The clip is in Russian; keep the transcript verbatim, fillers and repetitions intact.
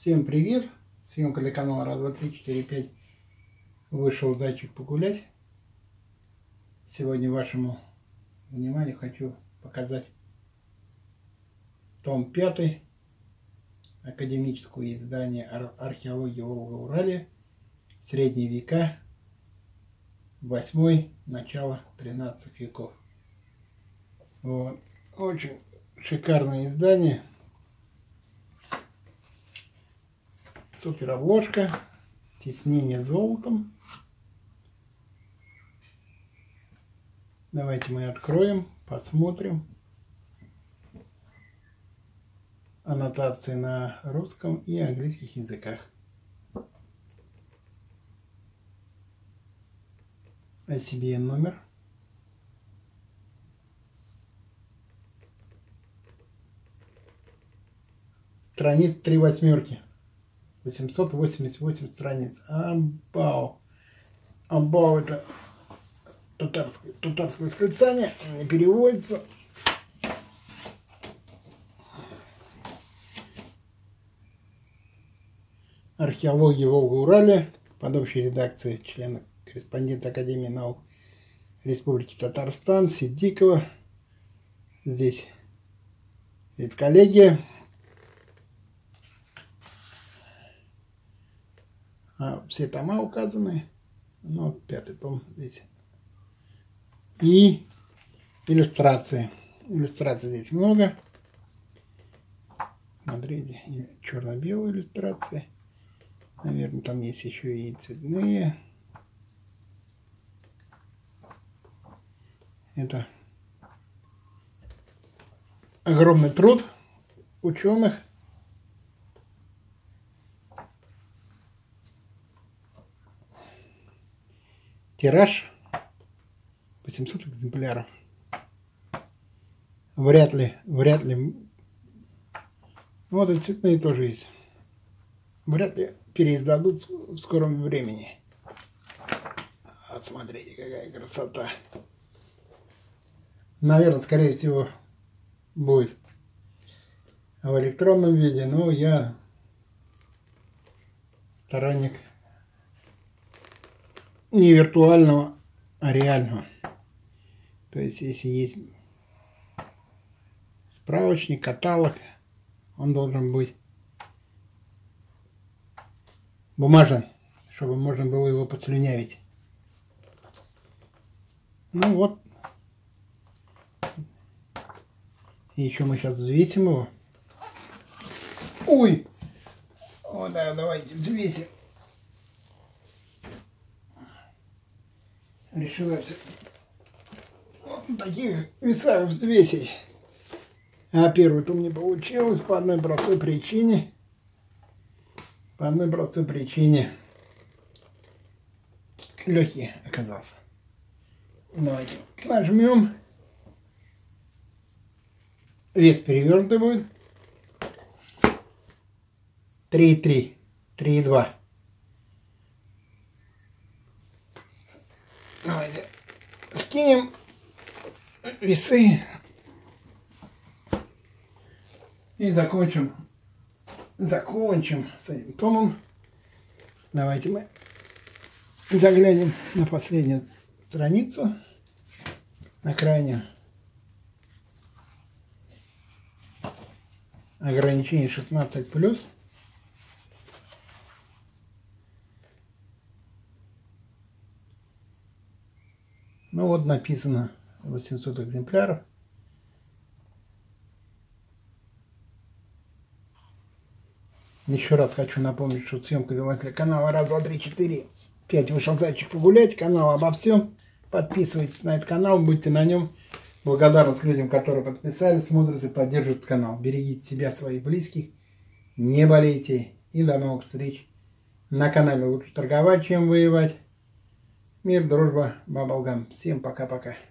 Всем привет! Съемка для канала раз, два, три, четыре, пять. Вышел зайчик погулять. Сегодня вашему вниманию хочу показать том пятый академического издания «Археология Волга-Уралья. Средние века, восьмой, начало тринадцатых веков». Вот. Очень шикарное издание. Супер обложка, тиснение золотом. Давайте мы откроем, посмотрим. Аннотации на русском и английских языках. ай си би эн номер. Страниц три восьмерки. восемьсот восемьдесят восемь страниц. Амбау. Амбау — это татарское, татарское восклицание. Не переводится. Археология Волга-Уралья. Под общей редакцией члена корреспондента Академии наук Республики Татарстан Сиддикова. Здесь редколлегия. А, все тома указаны. Ну, пятый том здесь. И иллюстрации. Иллюстраций здесь много. Смотрите, черно-белые иллюстрации. Наверное, там есть еще и цветные. Это огромный труд ученых. Тираж восемьсот экземпляров. Вряд ли, вряд ли. Вот и цветные тоже есть. Вряд ли переиздадут в скором времени. Вот смотрите, какая красота. Наверное, скорее всего, будет в электронном виде, но я сторонник не виртуального, а реального. То есть, если есть справочник, каталог, он должен быть бумажный, чтобы можно было его подслюнявить. Ну вот. И еще мы сейчас взвесим его. Ой! О, да, давайте взвесим. Решила вот на таких весах взвесить. А первый-то мне получилось по одной простой причине. По одной простой причине. Легкий оказался. Давайте нажмем. Вес перевернутый будет. три и три. три и два. Давайте скинем весы и закончим. Закончим с этим томом. Давайте мы заглянем на последнюю страницу, на крайнюю. Ограничение шестнадцать плюс. Ну вот написано восемьсот экземпляров. Еще раз хочу напомнить, что съемка велась для канала раз, два, три, четыре, пять. Вышел зайчик погулять. Канал обо всем. Подписывайтесь на этот канал, будьте на нем. Благодарность людям, которые подписались, смотрят и поддерживают канал. Берегите себя, своих близких. Не болейте. И до новых встреч. На канале лучше торговать, чем воевать. Мир, дружба, баблгам. Всем пока-пока.